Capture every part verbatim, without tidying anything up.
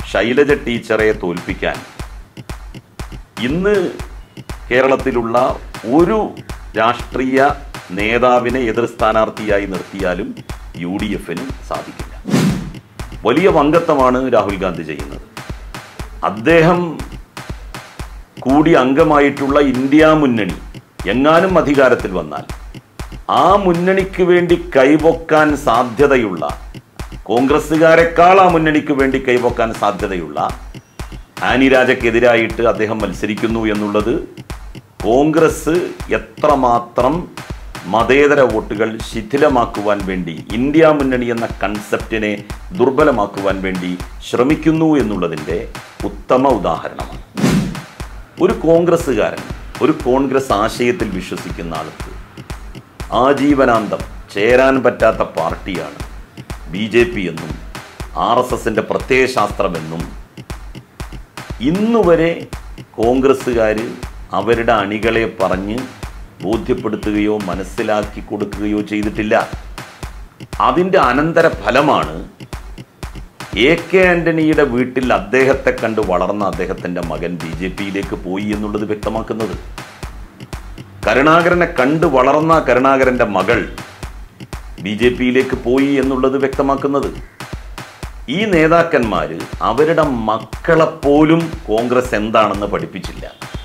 ശൈലജ ടീച്ചറെ തോൽപ്പിക്കാൻ ഇന്ന് കേരളത്തിലുള്ള ഒരു രാഷ്ട്രീയ നേതാവിനെ എതിർ സ്ഥാനാർത്ഥിയായി നിർത്തിയാലും യു ഡി എഫിന് സാധിക്കില്ല. വലിയ വങ്കത്വമാണ് രാഹുൽ ഗാന്ധി ചെയ്യുന്നത്. അദ്ദേഹം കൂടി അംഗമായിട്ടുള്ള ഇന്ത്യ മുന്നണി എങ്ങാനും അധികാരത്തിൽ വന്നാൽ ആ മുന്നണിക്ക് വേണ്ടി കൈപൊക്കാൻ സാധ്യതയുള്ള, കോൺഗ്രസ്സുകാരെക്കാൾ ആ മുന്നണിക്ക് വേണ്ടി കൈപൊക്കാൻ സാധ്യതയുള്ള ആനി രാജയ്ക്കെതിരായിട്ട് അദ്ദേഹം മത്സരിക്കുന്നു എന്നുള്ളത് കോൺഗ്രസ് എത്രമാത്രം മതേതര വോട്ടുകൾ ശിഥിലമാക്കുവാൻ വേണ്ടി, ഇന്ത്യ മുന്നണി എന്ന കൺസെപ്റ്റിനെ ദുർബലമാക്കുവാൻ വേണ്ടി ശ്രമിക്കുന്നു എന്നുള്ളതിൻ്റെ ഉത്തമ ഉദാഹരണമാണ്. ഒരു കോൺഗ്രസ്സുകാരൻ, ഒരു കോൺഗ്രസ് ആശയത്തിൽ വിശ്വസിക്കുന്ന ആൾക്ക് ആജീവനാന്തം ചേരാൻ പറ്റാത്ത പാർട്ടിയാണ് ബി ജെ പി എന്നും ആർ എസ് എസിൻ്റെ പ്രത്യയശാസ്ത്രമെന്നും ഇന്നുവരെ കോൺഗ്രസ്സുകാർ അവരുടെ അണികളെ പറഞ്ഞ് ബോധ്യപ്പെടുത്തുകയോ മനസ്സിലാക്കി കൊടുക്കുകയോ ചെയ്തിട്ടില്ല. അതിൻ്റെ അനന്തര ഫലമാണ് എ കെ ആന്റണിയുടെ വീട്ടിൽ അദ്ദേഹത്തെ കണ്ട് വളർന്ന അദ്ദേഹത്തിൻ്റെ മകൻ ബി ജെ പിയിലേക്ക് പോയി എന്നുള്ളത് വ്യക്തമാക്കുന്നത്. കരുണാകരനെ കണ്ട് വളർന്ന കരുണാകരൻ്റെ മകൾ ബി ജെ പിയിലേക്ക് പോയി എന്നുള്ളത് വ്യക്തമാക്കുന്നത്. ഈ നേതാക്കന്മാർ അവരുടെ മക്കളെപ്പോലും കോൺഗ്രസ് എന്താണെന്ന് പഠിപ്പിച്ചില്ല.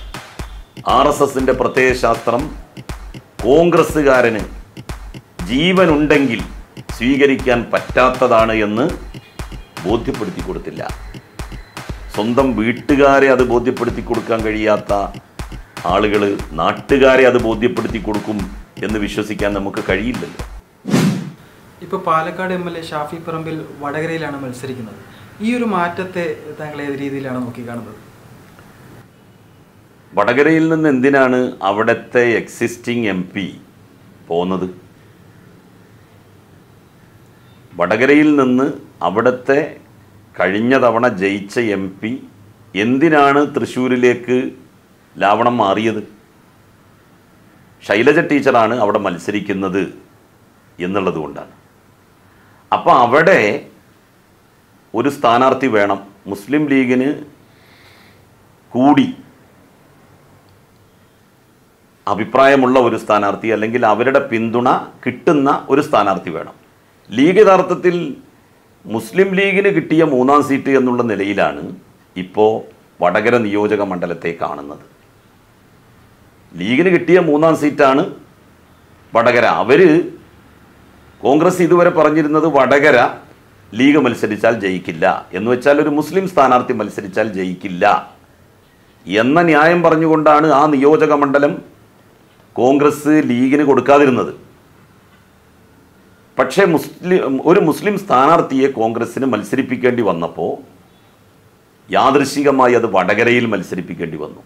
ആർ എസ് എസിൻ്റെ പ്രത്യയശാസ്ത്രം കോൺഗ്രസ്സുകാരന് ജീവനുണ്ടെങ്കിൽ സ്വീകരിക്കാൻ പറ്റാത്തതാണ് എന്ന് ബോധ്യപ്പെടുത്തി കൊടുത്തില്ല. സ്വന്തം വീട്ടുകാരെ അത് ബോധ്യപ്പെടുത്തി കൊടുക്കാൻ കഴിയാത്ത ആളുകൾ നാട്ടുകാരെ അത് ബോധ്യപ്പെടുത്തി കൊടുക്കും എന്ന് വിശ്വസിക്കാൻ നമുക്ക് കഴിയില്ലല്ലോ. ഇപ്പോൾ Palakkad M L A Shafi Parambil വടകരയിലാണ് മത്സരിക്കുന്നത്. ഈ ഒരു മാറ്റത്തെ താങ്കൾ ഏത് രീതിയിലാണ് നോക്കിക്കാണുന്നത്? വടകരയിൽ നിന്ന് എന്തിനാണ് അവിടുത്തെ എക്സിസ്റ്റിംഗ് എം പി പോകുന്നത്? വടകരയിൽ നിന്ന് അവിടുത്തെ കഴിഞ്ഞ തവണ ജയിച്ച എം പി എന്തിനാണ് തൃശ്ശൂരിലേക്ക് ലാവണം മാറിയത്? ശൈലജ ടീച്ചറാണ് അവിടെ മത്സരിക്കുന്നത് എന്നുള്ളത് കൊണ്ടാണ്. അപ്പോൾ അവിടെ ഒരു സ്ഥാനാർത്ഥി വേണം. മുസ്ലിം ലീഗിന് കൂടി അഭിപ്രായമുള്ള ഒരു സ്ഥാനാർത്ഥി, അല്ലെങ്കിൽ അവരുടെ പിന്തുണ കിട്ടുന്ന ഒരു സ്ഥാനാർത്ഥി വേണം. ലീഗ് യഥാർത്ഥത്തിൽ മുസ്ലിം ലീഗിന് കിട്ടിയ മൂന്നാം സീറ്റ് എന്നുള്ള നിലയിലാണ് ഇപ്പോൾ വടകര നിയോജക മണ്ഡലത്തെ കാണുന്നത്. ലീഗിന് കിട്ടിയ മൂന്നാം സീറ്റാണ് വടകര. അവർ കോൺഗ്രസ് ഇതുവരെ പറഞ്ഞിരുന്നത് വടകര ലീഗ് മത്സരിച്ചാൽ ജയിക്കില്ല എന്ന് വെച്ചാൽ ഒരു മുസ്ലിം സ്ഥാനാർത്ഥി മത്സരിച്ചാൽ ജയിക്കില്ല എന്ന ന്യായം പറഞ്ഞുകൊണ്ടാണ് ആ നിയോജക മണ്ഡലം കോൺഗ്രസ് ലീഗിന് കൊടുക്കാതിരുന്നത്. പക്ഷേ മുസ്ലിം ഒരു മുസ്ലിം സ്ഥാനാർത്ഥിയെ കോൺഗ്രസ്സിന് മത്സരിപ്പിക്കേണ്ടി വന്നപ്പോൾ യാദൃശ്ചികമായി അത് വടകരയിൽ മത്സരിപ്പിക്കേണ്ടി വന്നു.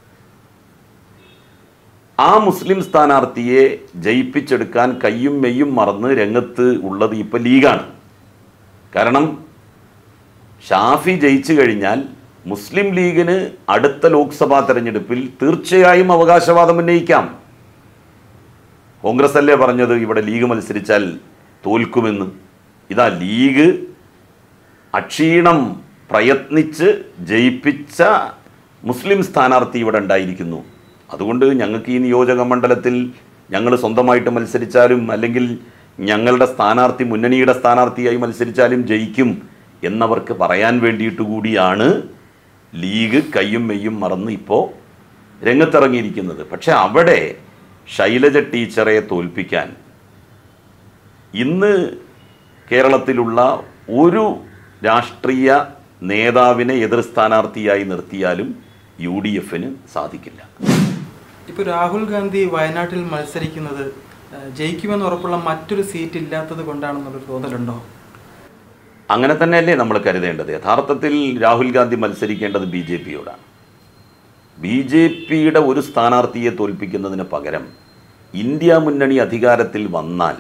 ആ മുസ്ലിം സ്ഥാനാർത്ഥിയെ ജയിപ്പിച്ചെടുക്കാൻ കയ്യും മെയ്യും മറന്ന് രംഗത്ത് ഉള്ളത് ഇപ്പോൾ ലീഗാണ്. കാരണം ഷാഫി ജയിച്ചു കഴിഞ്ഞാൽ മുസ്ലിം ലീഗിന് അടുത്ത ലോക്സഭാ തെരഞ്ഞെടുപ്പിൽ തീർച്ചയായും അവകാശവാദം ഉന്നയിക്കാം. കോൺഗ്രസ് അല്ലേ പറഞ്ഞത് ഇവിടെ ലീഗ് മത്സരിച്ചാൽ തോൽക്കുമെന്ന്? ഇതാ ലീഗ് അക്ഷീണം പ്രയത്നിച്ച് ജയിപ്പിച്ച മുസ്ലിം സ്ഥാനാർത്ഥി ഇവിടെ ഉണ്ടായിരിക്കുന്നു. അതുകൊണ്ട് ഞങ്ങൾക്ക് ഈ നിയോജക മണ്ഡലത്തിൽ ഞങ്ങൾ സ്വന്തമായിട്ട് മത്സരിച്ചാലും അല്ലെങ്കിൽ ഞങ്ങളുടെ സ്ഥാനാർത്ഥി മുന്നണിയുടെ സ്ഥാനാർത്ഥിയായി മത്സരിച്ചാലും ജയിക്കും എന്നവർക്ക് പറയാൻ വേണ്ടിയിട്ട് കൂടിയാണ് ലീഗ് കയ്യും മെയ്യും മറന്ന് ഇപ്പോൾ രംഗത്തിറങ്ങിയിരിക്കുന്നത്. പക്ഷെ അവിടെ ശൈലജ ടീച്ചറെ തോൽപ്പിക്കാൻ ഇന്ന് കേരളത്തിലുള്ള ഒരു രാഷ്ട്രീയ നേതാവിനെ എതിർ സ്ഥാനാർത്ഥിയായി നിർത്തിയാലും യു ഡി എഫിന് സാധിക്കില്ല. ഇപ്പോൾ രാഹുൽ ഗാന്ധി വയനാട്ടിൽ മത്സരിക്കുന്നത് ജയിക്കുമെന്ന് ഉറപ്പുള്ള മറ്റൊരു സീറ്റ് ഇല്ലാത്തത് കൊണ്ടാണെന്നുള്ളൊരു തോന്നലുണ്ടോ? അങ്ങനെ തന്നെയല്ലേ നമ്മൾ കരുതേണ്ടത്. യഥാർത്ഥത്തിൽ രാഹുൽ ഗാന്ധി മത്സരിക്കേണ്ടത് ബി ജെ പിയോടാണ്. ബി ജെ പിയുടെ ഒരു സ്ഥാനാർത്ഥിയെ തോൽപ്പിക്കുന്നതിന് പകരം ഇന്ത്യ മുന്നണി അധികാരത്തിൽ വന്നാൽ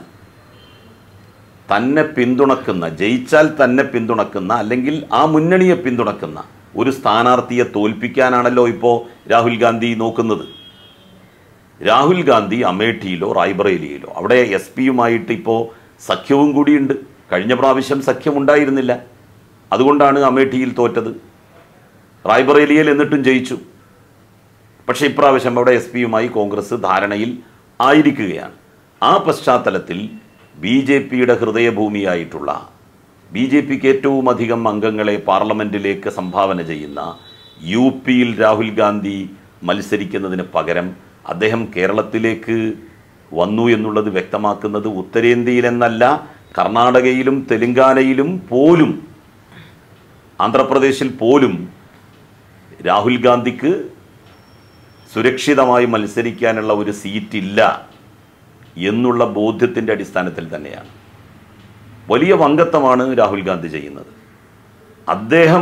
തന്നെ പിന്തുണക്കുന്ന, ജയിച്ചാൽ തന്നെ പിന്തുണക്കുന്ന അല്ലെങ്കിൽ ആ മുന്നണിയെ പിന്തുണക്കുന്ന ഒരു സ്ഥാനാർത്ഥിയെ തോൽപ്പിക്കാനാണല്ലോ ഇപ്പോൾ രാഹുൽ ഗാന്ധി നോക്കുന്നത്. രാഹുൽ ഗാന്ധി അമേഠിയിലോ റായ്ബറേലിയിലോ അവിടെ എസ് പിയുമായിട്ട് ഇപ്പോൾ സഖ്യവും കൂടിയുണ്ട്. കഴിഞ്ഞ പ്രാവശ്യം സഖ്യമുണ്ടായിരുന്നില്ല. അതുകൊണ്ടാണ് അമേഠിയിൽ തോറ്റത്. റായ്ബറേലിയിൽ എന്നിട്ടും ജയിച്ചു. പക്ഷേ ഇപ്രാവശ്യം അവിടെ എസ് പിയുമായി കോൺഗ്രസ് ധാരണയിൽ ആയിരിക്കുകയാണ്. ആ പശ്ചാത്തലത്തിൽ ബി ജെ പിയുടെ ഹൃദയഭൂമിയായിട്ടുള്ള, ബി ജെ പിക്ക് ഏറ്റവും അധികം അംഗങ്ങളെ പാർലമെൻറ്റിലേക്ക് സംഭാവന ചെയ്യുന്ന യു പിയിൽ രാഹുൽ ഗാന്ധി മത്സരിക്കുന്നതിന് പകരം അദ്ദേഹം കേരളത്തിലേക്ക് വന്നു എന്നുള്ളത് വ്യക്തമാക്കുന്നത് ഉത്തരേന്ത്യയിലെന്നല്ല, കർണാടകയിലും തെലുങ്കാനയിലും പോലും ആന്ധ്രാപ്രദേശിൽ പോലും രാഹുൽ ഗാന്ധിക്ക് സുരക്ഷിതമായി മത്സരിക്കാനുള്ള ഒരു സീറ്റില്ല എന്നുള്ള ബോധ്യത്തിൻ്റെ അടിസ്ഥാനത്തിൽ തന്നെയാണ്. വലിയ വങ്കത്വമാണ് രാഹുൽ ഗാന്ധി ചെയ്യുന്നത്. അദ്ദേഹം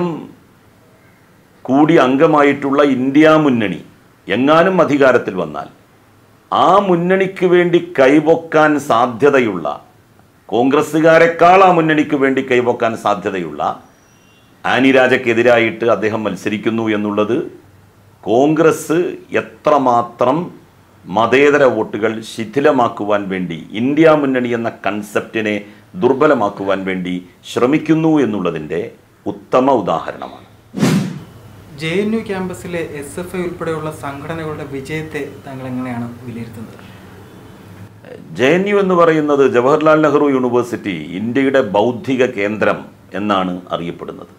കൂടി അംഗമായിട്ടുള്ള ഇന്ത്യ മുന്നണി എങ്ങാനും അധികാരത്തിൽ വന്നാൽ ആ മുന്നണിക്ക് വേണ്ടി കൈപൊക്കാൻ സാധ്യതയുള്ള, കോൺഗ്രസ്സുകാരെക്കാൾ ആ മുന്നണിക്ക് വേണ്ടി കൈപൊക്കാൻ സാധ്യതയുള്ള ആനി രാജയ്ക്കെതിരായിട്ട് അദ്ദേഹം മത്സരിക്കുന്നു എന്നുള്ളത് കോൺഗ്രസ് എത്രമാത്രം മതേതര വോട്ടുകൾ ശിഥിലമാക്കുവാൻ വേണ്ടി, ഇന്ത്യ മുന്നണി എന്ന കൺസെപ്റ്റിനെ ദുർബലമാക്കുവാൻ വേണ്ടി ശ്രമിക്കുന്നു എന്നുള്ളതിൻ്റെ ഉത്തമ ഉദാഹരണമാണ്. ജെ എൻ യു ക്യാമ്പസിലെ എസ് എഫ് ഐ ഉൾപ്പെടെയുള്ള സംഘടനകളുടെ വിജയത്തെ താങ്കൾ എങ്ങനെയാണ് വിലയിരുത്തുന്നത്? ജെ എൻ യു എന്ന് പറയുന്നത് ജവഹർലാൽ നെഹ്റു യൂണിവേഴ്സിറ്റി ഇന്ത്യയുടെ ബൗദ്ധിക കേന്ദ്രം എന്നാണ് അറിയപ്പെടുന്നത്.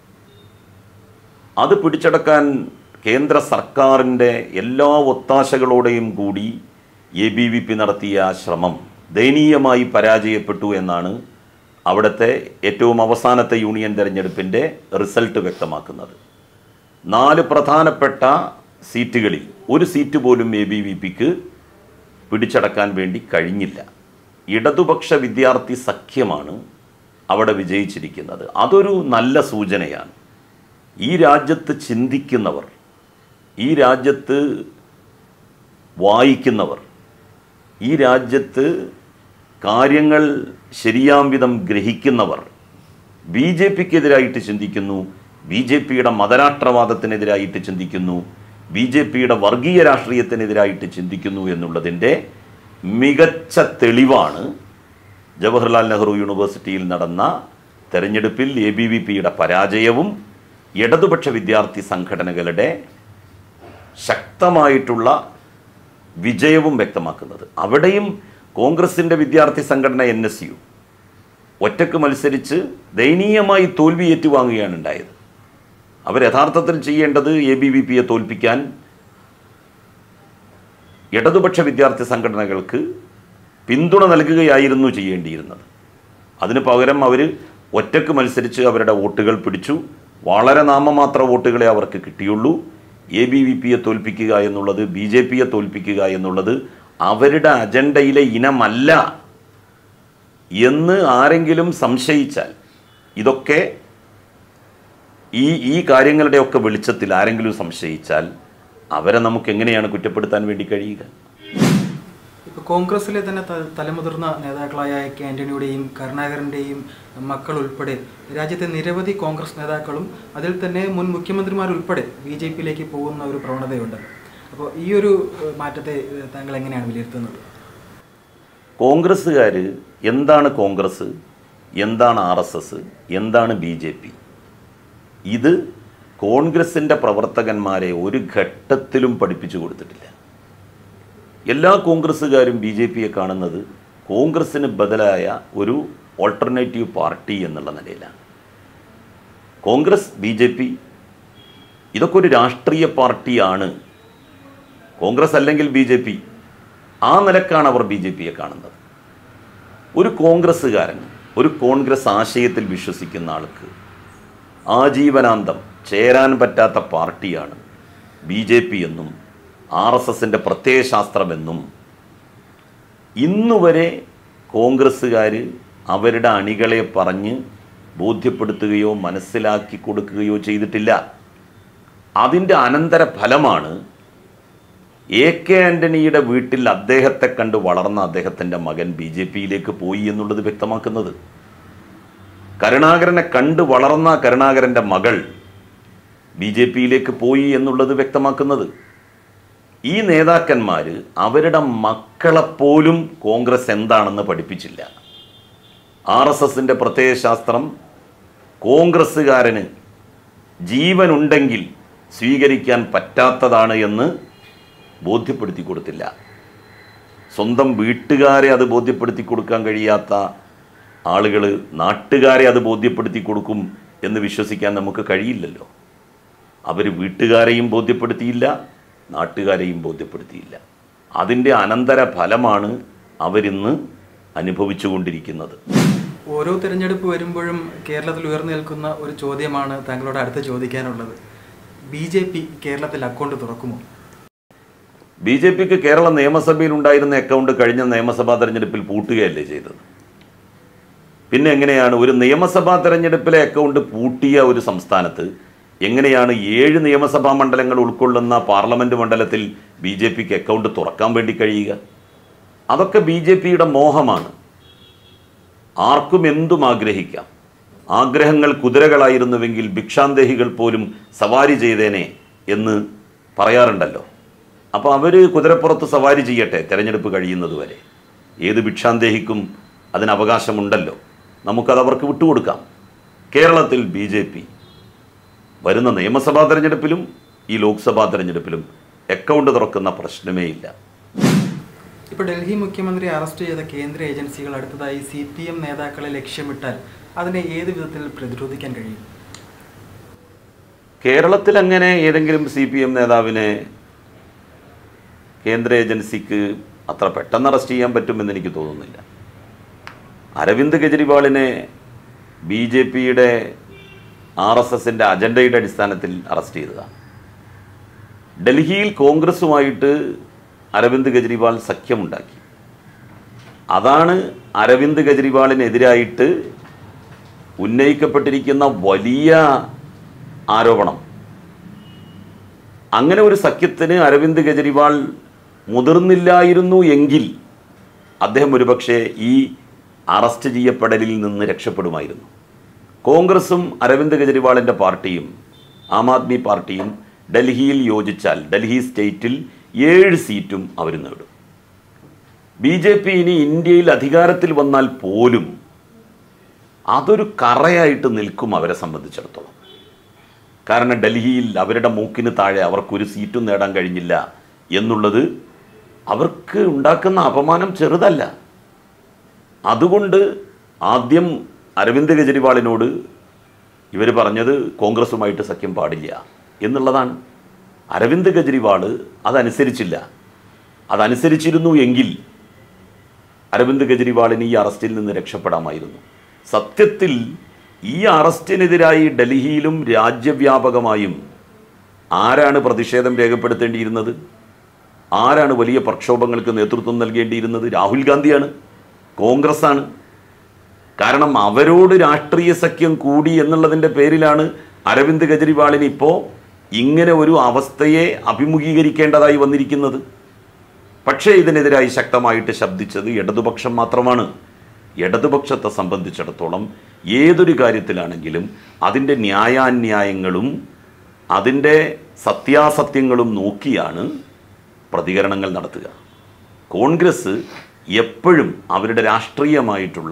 അത് പിടിച്ചടക്കാൻ കേന്ദ്ര സർക്കാരിൻ്റെ എല്ലാ ഒത്താശകളോടെയും കൂടി എ ബി വി പി നടത്തിയ ശ്രമം ദയനീയമായി പരാജയപ്പെട്ടു എന്നാണ് അവിടുത്തെ ഏറ്റവും അവസാനത്തെ യൂണിയൻ തെരഞ്ഞെടുപ്പിൻ്റെ റിസൾട്ട് വ്യക്തമാക്കുന്നത്. നാല് പ്രധാനപ്പെട്ട സീറ്റുകളിൽ ഒരു സീറ്റ് പോലും എ ബി വി പിക്ക് പിടിച്ചടക്കാൻ വേണ്ടി കഴിഞ്ഞില്ല. ഇടതുപക്ഷ വിദ്യാർത്ഥി സഖ്യമാണ് അവിടെ വിജയിച്ചിരിക്കുന്നത്. അതൊരു നല്ല സൂചനയാണ്. ഈ രാജ്യത്ത് ചിന്തിക്കുന്നവർ, ഈ രാജ്യത്ത് വായിക്കുന്നവർ, ഈ രാജ്യത്ത് കാര്യങ്ങൾ ശരിയാം വിധം ഗ്രഹിക്കുന്നവർ ബി ജെ പിക്കെതിരായിട്ട് ചിന്തിക്കുന്നു, ബി ജെ പിയുടെ മതരാഷ്ട്രവാദത്തിനെതിരായിട്ട് ചിന്തിക്കുന്നു, ബി ജെ പിയുടെ വർഗീയ രാഷ്ട്രീയത്തിനെതിരായിട്ട് ചിന്തിക്കുന്നു എന്നുള്ളതിൻ്റെ മികച്ച തെളിവാണ് ജവഹർലാൽ നെഹ്റു യൂണിവേഴ്സിറ്റിയിൽ നടന്ന തെരഞ്ഞെടുപ്പിൽ എ ബി വി പിയുടെ പരാജയവും ഇടതുപക്ഷ വിദ്യാർത്ഥി സംഘടനകളുടെ ശക്തമായിട്ടുള്ള വിജയവും വ്യക്തമാക്കുന്നത്. അവിടെയും കോൺഗ്രസിൻ്റെ വിദ്യാർത്ഥി സംഘടന എൻ എസ് യു ഒറ്റക്ക് മത്സരിച്ച് ദയനീയമായി തോൽവി ഏറ്റുവാങ്ങുകയാണ് ഉണ്ടായത്. അവർ യഥാർത്ഥത്തിൽ ചെയ്യേണ്ടത് എ ബി വി പിയെ തോൽപ്പിക്കാൻ ഇടതുപക്ഷ വിദ്യാർത്ഥി സംഘടനകൾക്ക് പിന്തുണ നൽകുകയായിരുന്നു ചെയ്യേണ്ടിയിരുന്നത്. അതിന് പകരം അവർ ഒറ്റക്ക് മത്സരിച്ച് അവരുടെ വോട്ടുകൾ പിടിച്ചു. വളരെ നാമമാത്ര വോട്ടുകളെ അവർക്ക് കിട്ടിയുള്ളൂ. എ ബി വി പിയെ തോൽപ്പിക്കുക എന്നുള്ളത്, ബി ജെ പിയെ തോൽപ്പിക്കുക എന്നുള്ളത് അവരുടെ അജണ്ടയിലെ ഇനമല്ല എന്ന് ആരെങ്കിലും സംശയിച്ചാൽ, ഇതൊക്കെ ഈ ഈ കാര്യങ്ങളുടെയൊക്കെ വെളിച്ചത്തിൽ ആരെങ്കിലും സംശയിച്ചാൽ അവരെ നമുക്ക് എങ്ങനെയാണ് കുറ്റപ്പെടുത്താൻ വേണ്ടി കഴിയുക? ഇപ്പോൾ കോൺഗ്രസിലെ തന്നെ തലമുതിർന്ന നേതാക്കളായ കെ ആന്റണിയുടെയും കരുണാകരൻ്റെയും മക്കൾ ഉൾപ്പെടെ രാജ്യത്തെ നിരവധി കോൺഗ്രസ് നേതാക്കളും അതിൽ തന്നെ മുൻ മുഖ്യമന്ത്രിമാരുൾപ്പെടെ ബി ജെ പിയിലേക്ക് പോകുന്ന ഒരു പ്രവണതയുണ്ട്. അപ്പോൾ ഈ ഒരു മാറ്റത്തെ താങ്കൾ എങ്ങനെയാണ് വിലയിരുത്തുന്നത്? കോൺഗ്രസ്സുകാർ എന്താണ് കോൺഗ്രസ്, എന്താണ് ആർ എസ് എസ്, എന്താണ് ബി ജെ പി, ഇത് കോൺഗ്രസിൻ്റെ പ്രവർത്തകന്മാരെ ഒരു ഘട്ടത്തിലും പഠിപ്പിച്ചു കൊടുത്തിട്ടില്ല. എല്ലാ കോൺഗ്രസ്സുകാരും ബി ജെ പിയെ കാണുന്നത് കോൺഗ്രസ്സിന് ബദലായ ഒരു ഓൾട്ടർനേറ്റീവ് പാർട്ടി എന്നുള്ള നിലയിലാണ്. കോൺഗ്രസ്, ബി ജെ പി ഇതൊക്കെ ഒരു രാഷ്ട്രീയ പാർട്ടിയാണ്. കോൺഗ്രസ് അല്ലെങ്കിൽ ബി ജെ പി, ആ നിലക്കാണ് അവർ ബി ജെ പിയെ കാണുന്നത്. ഒരു കോൺഗ്രസ്സുകാരൻ, ഒരു കോൺഗ്രസ് ആശയത്തിൽ വിശ്വസിക്കുന്ന ആൾക്ക് ആജീവനാന്തം ചേരാൻ പറ്റാത്ത പാർട്ടിയാണ് ബി ജെ പി എന്നും ആർ എസ് എസിൻ്റെ പ്രത്യയശാസ്ത്രമെന്നും ഇന്നുവരെ കോൺഗ്രസ്സുകാർ അവരുടെ അണികളെ പറഞ്ഞ് ബോധ്യപ്പെടുത്തുകയോ മനസ്സിലാക്കി കൊടുക്കുകയോ ചെയ്തിട്ടില്ല. അതിൻ്റെ അനന്തര ഫലമാണ് എ കെ ആൻ്റണിയുടെ വീട്ടിൽ അദ്ദേഹത്തെ കണ്ട് വളർന്ന അദ്ദേഹത്തിൻ്റെ മകൻ ബി ജെ പിയിലേക്ക് പോയി എന്നുള്ളത് വ്യക്തമാക്കുന്നത്. കരുണാകരനെ കണ്ട് വളർന്ന കരുണാകരൻ്റെ മകൾ ബി ജെ പിയിലേക്ക് പോയി എന്നുള്ളത് വ്യക്തമാക്കുന്നത്. ഈ നേതാക്കന്മാർ അവരുടെ മക്കളെപ്പോലും കോൺഗ്രസ് എന്താണെന്ന് പഠിപ്പിച്ചില്ല. ആർ എസ് എസിൻ്റെ പ്രത്യയശാസ്ത്രം കോൺഗ്രസ്സുകാരന് ജീവനുണ്ടെങ്കിൽ സ്വീകരിക്കാൻ പറ്റാത്തതാണ് എന്ന് ബോധ്യപ്പെടുത്തി കൊടുത്തില്ല. സ്വന്തം വീട്ടുകാരെ അത് ബോധ്യപ്പെടുത്തി കൊടുക്കാൻ കഴിയാത്ത ആളുകൾ നാട്ടുകാരെ അത് ബോധ്യപ്പെടുത്തി കൊടുക്കും എന്ന് വിശ്വസിക്കാൻ നമുക്ക് കഴിയില്ലല്ലോ. അവർ വീട്ടുകാരെയും ബോധ്യപ്പെടുത്തിയില്ല, നാട്ടുകാരെയും ബോധ്യപ്പെടുത്തിയില്ല. അതിൻ്റെ അനന്തര ഫലമാണ് അവരിന്ന് അനുഭവിച്ചുകൊണ്ടിരിക്കുന്നത്. ഓരോ തിരഞ്ഞെടുപ്പ് വരുമ്പോഴും കേരളത്തിൽ ഉയർന്നു നിൽക്കുന്ന ഒരു ചോദ്യമാണ് താങ്കളോട് അടുത്ത് ചോദിക്കാനുള്ളത്. ബി ജെ പി കേരളത്തിൽ അക്കൗണ്ട് തുറക്കുമോ? ബി ജെ പിക്ക് കേരള നിയമസഭയിൽ ഉണ്ടായിരുന്ന അക്കൗണ്ട് കഴിഞ്ഞ നിയമസഭാ തെരഞ്ഞെടുപ്പിൽ പൂട്ടുകയല്ലേ ചെയ്തത്. പിന്നെ എങ്ങനെയാണ് ഒരു നിയമസഭാ തെരഞ്ഞെടുപ്പിലെ അക്കൗണ്ട് പൂട്ടിയ ഒരു സംസ്ഥാനത്ത് എങ്ങനെയാണ് ഏഴ് നിയമസഭാ മണ്ഡലങ്ങൾ ഉൾക്കൊള്ളുന്ന പാർലമെൻറ്റ് മണ്ഡലത്തിൽ ബി ജെ പിക്ക് അക്കൗണ്ട് തുറക്കാൻ വേണ്ടി കഴിയുക? അതൊക്കെ ബി ജെ പിയുടെ മോഹമാണ്. ആർക്കും എന്തും ആഗ്രഹിക്കാം. ആഗ്രഹങ്ങൾ കുതിരകളായിരുന്നുവെങ്കിൽ ഭിക്ഷാന്തേഹികൾ പോലും സവാരി ചെയ്തേനെ എന്ന് പറയാറുണ്ടല്ലോ. അപ്പോൾ അവർ കുതിരപ്പുറത്ത് സവാരി ചെയ്യട്ടെ തെരഞ്ഞെടുപ്പ് കഴിയുന്നത് വരെ. ഏത് ഭിക്ഷാന്തേഹിക്കും അതിന് അവകാശമുണ്ടല്ലോ. നമുക്കത് അവർക്ക് വിട്ടുകൊടുക്കാം. കേരളത്തിൽ ബി ജെ പി വരുന്ന നിയമസഭാ തെരഞ്ഞെടുപ്പിലും ഈ ലോക്സഭാ തെരഞ്ഞെടുപ്പിലും അക്കൗണ്ട് തുറക്കുന്ന പ്രശ്നമേ ഇല്ല. ഇപ്പോൾ ഡൽഹി മുഖ്യമന്ത്രി അറസ്റ്റ് ചെയ്ത കേന്ദ്ര ഏജൻസികൾ അടുത്തതായി സി പി എം നേതാക്കളെ ലക്ഷ്യമിട്ടാൽ അതിനെ ഏത് വിധത്തിൽ പ്രതിരോധിക്കാൻ കഴിയും? കേരളത്തിൽ അങ്ങനെ ഏതെങ്കിലും സി പി എം നേതാവിനെ കേന്ദ്ര ഏജൻസിക്ക് അത്ര പെട്ടെന്ന് അറസ്റ്റ് ചെയ്യാൻ പറ്റുമെന്ന് എനിക്ക് തോന്നുന്നില്ല. അരവിന്ദ് കെജ്രിവാളിനെ ബി ജെ പിയുടെ ആർ എസ് എസിൻ്റെ അജണ്ടയുടെ അടിസ്ഥാനത്തിൽ അറസ്റ്റ് ചെയ്തതാണ്. ഡൽഹിയിൽ കോൺഗ്രസുമായിട്ട് അരവിന്ദ് കെജ്രിവാൾ സഖ്യമുണ്ടാക്കി. അതാണ് അരവിന്ദ് കെജ്രിവാളിനെതിരായിട്ട് ഉന്നയിക്കപ്പെട്ടിരിക്കുന്ന വലിയ ആരോപണം. അങ്ങനെ ഒരു സഖ്യത്തിന് അരവിന്ദ് കെജ്രിവാൾ മുതിർന്നില്ലായിരുന്നു എങ്കിൽ അദ്ദേഹം ഒരുപക്ഷെ ഈ അറസ്റ്റ് ചെയ്യപ്പെടലിൽ നിന്ന് രക്ഷപ്പെടുമായിരുന്നു. കോൺഗ്രസും അരവിന്ദ് കെജ്രിവാളിൻ്റെ പാർട്ടിയും ആം ആദ്മി പാർട്ടിയും ഡൽഹിയിൽ യോജിച്ചാൽ ഡൽഹി സ്റ്റേറ്റിൽ ഏഴ് സീറ്റും അവർ നേടും. ബി ജെ പി ഇനി ഇന്ത്യയിൽ അധികാരത്തിൽ വന്നാൽ പോലും അതൊരു കറയായിട്ട് നിൽക്കും അവരെ സംബന്ധിച്ചിടത്തോളം. കാരണം ഡൽഹിയിൽ അവരുടെ മൂക്കിന് താഴെ അവർക്കൊരു സീറ്റും നേടാൻ കഴിഞ്ഞില്ല എന്നുള്ളത് അവർക്ക് ഉണ്ടാക്കുന്ന അപമാനം ചെറുതല്ല. അതുകൊണ്ട് ആദ്യം അരവിന്ദ് കെജ്രിവാളിനോട് ഇവർ പറഞ്ഞത് കോൺഗ്രസുമായിട്ട് സഖ്യം പാടില്ല എന്നുള്ളതാണ്. അരവിന്ദ് കെജ്രിവാൾ അതനുസരിച്ചില്ല. അതനുസരിച്ചിരുന്നു എങ്കിൽ അരവിന്ദ് കെജ്രിവാളിന് ഈ അറസ്റ്റിൽ നിന്ന് രക്ഷപ്പെടാമായിരുന്നു. സത്യത്തിൽ ഈ അറസ്റ്റിനെതിരായി ഡൽഹിയിലും രാജ്യവ്യാപകമായും ആരാണ് പ്രതിഷേധം രേഖപ്പെടുത്തേണ്ടിയിരുന്നത്? ആരാണ് വലിയ പ്രക്ഷോഭങ്ങൾക്ക് നേതൃത്വം നൽകേണ്ടിയിരുന്നത്? രാഹുൽ ഗാന്ധിയാണ്, കോൺഗ്രസ്സാണ്. കാരണം അവരോട് രാഷ്ട്രീയ സഖ്യം കൂടി എന്നുള്ളതിൻ്റെ പേരിലാണ് അരവിന്ദ് കെജ്രിവാളിന് ഇപ്പോൾ ഇങ്ങനെ ഒരു അവസ്ഥയെ അഭിമുഖീകരിക്കേണ്ടതായി വന്നിരിക്കുന്നത്. പക്ഷേ ഇതിനെതിരായി ശക്തമായിട്ട് ശബ്ദിച്ചത് ഇടതുപക്ഷം മാത്രമാണ്. ഇടതുപക്ഷത്തെ സംബന്ധിച്ചിടത്തോളം ഏതൊരു കാര്യത്തിലാണെങ്കിലും അതിൻ്റെ ന്യായാന്യായങ്ങളും അതിൻ്റെ സത്യാസത്യങ്ങളും നോക്കിയാണ് പ്രതികരണങ്ങൾ നടത്തുക. കോൺഗ്രസ് എപ്പോഴും അവരുടെ രാഷ്ട്രീയമായിട്ടുള്ള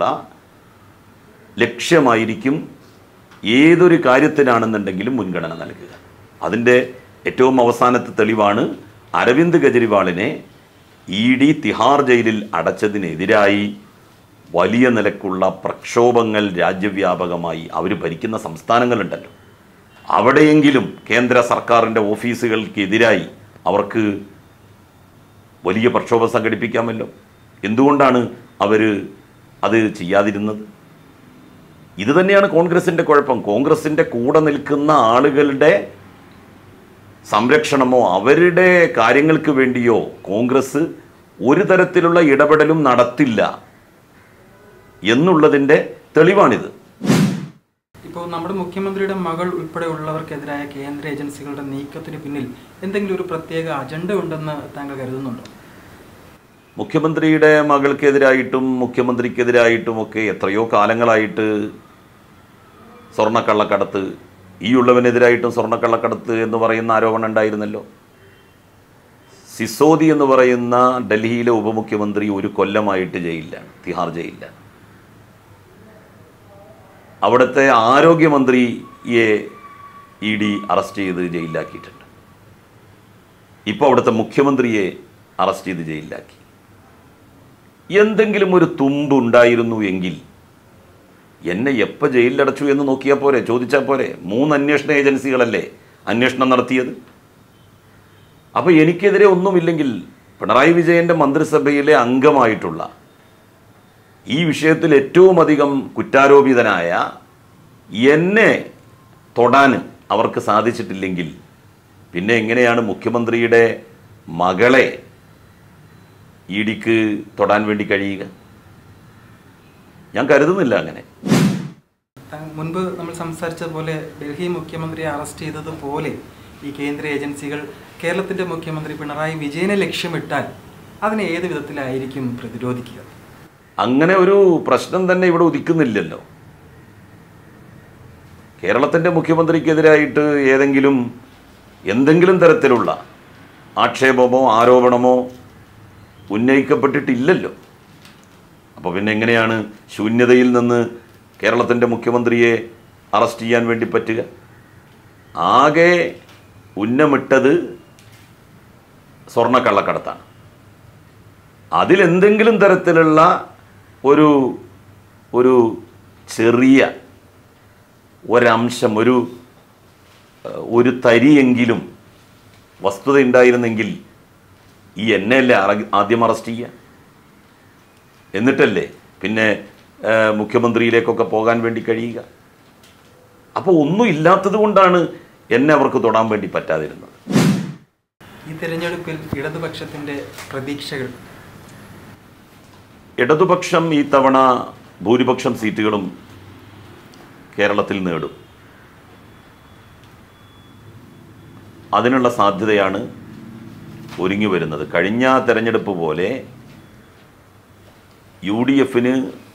ലക്ഷ്യമായിരിക്കും ഏതൊരു കാര്യത്തിനാണെന്നുണ്ടെങ്കിലും മുൻഗണന നൽകുക. അതിൻ്റെ ഏറ്റവും അവസാനത്തെ തെളിവാണ് അരവിന്ദ് കെജ്രിവാളിനെ ഇ ഡി തിഹാർ ജയിലിൽ അടച്ചതിനെതിരായി വലിയ നിലക്കുള്ള പ്രക്ഷോഭങ്ങൾ രാജ്യവ്യാപകമായി അവർ ഭരിക്കുന്ന സംസ്ഥാനങ്ങളുണ്ടല്ലോ, അവിടെയെങ്കിലും കേന്ദ്ര സർക്കാരിൻ്റെ ഓഫീസുകൾക്കെതിരായി അവർക്ക് വലിയ പ്രക്ഷോഭം സംഘടിപ്പിക്കാമല്ലോ. എന്തുകൊണ്ടാണ് അവർ അത് ചെയ്യാതിരുന്നത്? ഇത് തന്നെയാണ് കോൺഗ്രസിൻ്റെ കുഴപ്പം. കോൺഗ്രസിൻ്റെ കൂടെ നിൽക്കുന്ന ആളുകളുടെ സംരക്ഷണമോ അവരുടെ കാര്യങ്ങൾക്ക് വേണ്ടിയോ കോൺഗ്രസ് ഒരു തരത്തിലുള്ള ഇടപെടലും നടത്തില്ല എന്നുള്ളതിൻ്റെ തെളിവാണിത്. ഇപ്പോൾ നമ്മുടെ മുഖ്യമന്ത്രിയുടെ മകൾ ഉൾപ്പെടെയുള്ളവർക്കെതിരായ കേന്ദ്ര ഏജൻസികളുടെ നീക്കത്തിന് പിന്നിൽ എന്തെങ്കിലും ഒരു പ്രത്യേക അജണ്ട ഉണ്ടെന്ന് താങ്കൾ കരുതുന്നുണ്ടോ? മുഖ്യമന്ത്രിയുടെ മകൾക്കെതിരായിട്ടും മുഖ്യമന്ത്രിക്കെതിരായിട്ടുമൊക്കെ എത്രയോ കാലങ്ങളായിട്ട് സ്വർണ്ണക്കള്ളക്കടത്ത്, ഈ ഉള്ളവനെതിരായിട്ടും സ്വർണ്ണക്കള്ളക്കടത്ത് എന്ന് പറയുന്ന ആരോപണം ഉണ്ടായിരുന്നല്ലോ. സിസോദി എന്ന് പറയുന്ന ഡൽഹിയിലെ ഉപമുഖ്യമന്ത്രി ഒരു കൊല്ലമായിട്ട് ജയിലിലാണ്, തിഹാർ ജയിലിലാണ്. അവിടുത്തെ ആരോഗ്യമന്ത്രിയെ ഇ ഡി അറസ്റ്റ് ചെയ്ത് ജയിലിലാക്കിയിട്ടുണ്ട്. ഇപ്പോൾ അവിടുത്തെ മുഖ്യമന്ത്രിയെ അറസ്റ്റ് ചെയ്ത് ജയിലിലാക്കി. എന്തെങ്കിലും ഒരു തുമ്പുണ്ടായിരുന്നു എങ്കിൽ എന്നെ എപ്പോൾ ജയിലിലടച്ചു എന്ന് നോക്കിയാൽ പോരെ, ചോദിച്ചാൽ പോരെ. മൂന്ന് അന്വേഷണ ഏജൻസികളല്ലേ അന്വേഷണം നടത്തിയത്. അപ്പോൾ എനിക്കെതിരെ ഒന്നുമില്ലെങ്കിൽ പിണറായി വിജയൻ്റെ മന്ത്രിസഭയിലെ അംഗമായിട്ടുള്ള ഈ വിഷയത്തിൽ ഏറ്റവും അധികം കുറ്റാരോപിതനായ എന്നെ തൊടാൻ അവർക്ക് സാധിച്ചിട്ടില്ലെങ്കിൽ പിന്നെ എങ്ങനെയാണ് മുഖ്യമന്ത്രിയുടെ മകളെ ഇ ഡിക്ക് തൊടാൻ വേണ്ടി കഴിയുക? ഞാൻ കരുതുന്നില്ല അങ്ങനെ. മുൻപ് നമ്മൾ സംസാരിച്ച പോലെ ഡൽഹി മുഖ്യമന്ത്രിയെ അറസ്റ്റ് ചെയ്തതുപോലെ ഈ കേന്ദ്ര ഏജൻസികൾ കേരളത്തിൻ്റെ മുഖ്യമന്ത്രി പിണറായി വിജയനെ ലക്ഷ്യമിട്ടാൽ അതിനെ ഏത് വിധത്തിലായിരിക്കും പ്രതിരോധിക്കുക? അങ്ങനെ ഒരു പ്രശ്നം തന്നെ ഇവിടെ ഉദിക്കുന്നില്ലല്ലോ. കേരളത്തിൻ്റെ മുഖ്യമന്ത്രിക്കെതിരായിട്ട് ഏതെങ്കിലും എന്തെങ്കിലും തരത്തിലുള്ള ആക്ഷേപമോ ആരോപണമോ ഉന്നയിക്കപ്പെട്ടിട്ടില്ലല്ലോ. അപ്പോൾ പിന്നെ എങ്ങനെയാണ് ശൂന്യതയിൽ നിന്ന് കേരളത്തിൻ്റെ മുഖ്യമന്ത്രിയെ അറസ്റ്റ് ചെയ്യാൻ വേണ്ടി പറ്റുക? ആകെ ഉന്നമിട്ടത് സ്വർണ്ണക്കള്ളക്കടത്താണ്. അതിലെന്തെങ്കിലും തരത്തിലുള്ള ഒരു ഒരു ചെറിയ ഒരംശം, ഒരു ഒരു തരിയെങ്കിലും വസ്തുത ഉണ്ടായിരുന്നെങ്കിൽ ഈ എന്നെയല്ലേ ആദ്യം അറസ്റ്റ് ചെയ്യുക, എന്നിട്ടല്ലേ പിന്നെ മുഖ്യമന്ത്രിയിലേക്കൊക്കെ പോകാൻ വേണ്ടി കഴിയുക. അപ്പോൾ ഒന്നും ഇല്ലാത്തത് കൊണ്ടാണ് എന്നെ അവർക്ക് തൊടാൻ വേണ്ടി പറ്റാതിരുന്നത്. ഈ തെരഞ്ഞെടുപ്പിൽ ഇടതുപക്ഷത്തിൻ്റെ പ്രതീക്ഷകൾ? ഇടതുപക്ഷം ഈ തവണ ഭൂരിപക്ഷം സീറ്റുകളും കേരളത്തിൽ നേടും. അതിനുള്ള സാധ്യതയാണ് ഒരുങ്ങി വരുന്നത്. കഴിഞ്ഞ തെരഞ്ഞെടുപ്പ് പോലെ യു ഡി എഫിന്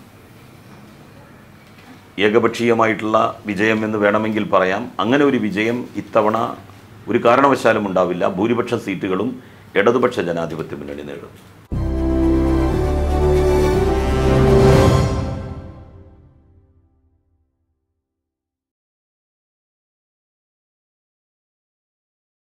ഏകപക്ഷീയമായിട്ടുള്ള വിജയം എന്ന് വേണമെങ്കിൽ പറയാം. അങ്ങനെ ഒരു വിജയം ഇത്തവണ ഒരു കാരണവശാലും ഉണ്ടാവില്ല. ഭൂരിപക്ഷ സീറ്റുകളും ഇടതുപക്ഷ ജനാധിപത്യ മുന്നണി നേടും.